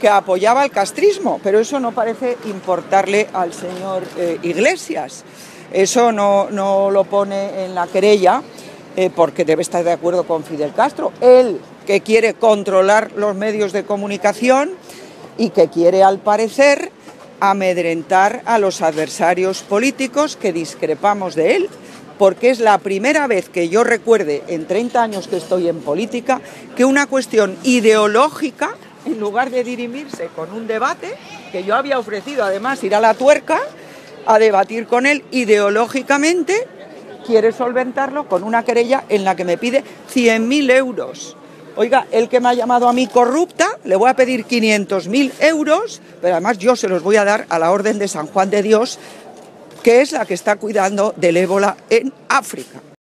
que apoyaba el castrismo, pero eso no parece importarle al señor Iglesias. Eso no lo pone en la querella porque debe estar de acuerdo con Fidel Castro. Él, que quiere controlar los medios de comunicación y que quiere, al parecer, amedrentar a los adversarios políticos que discrepamos de él, porque es la primera vez que yo recuerde, en 30 años que estoy en política, que una cuestión ideológica, en lugar de dirimirse con un debate, que yo había ofrecido además ir a la tuerca a debatir con él ideológicamente, quiere solventarlo con una querella en la que me pide 100.000 euros. Oiga, el que me ha llamado a mí corrupta, le voy a pedir 500.000 euros, pero además yo se los voy a dar a la Orden de San Juan de Dios, que es la que está cuidando del ébola en África.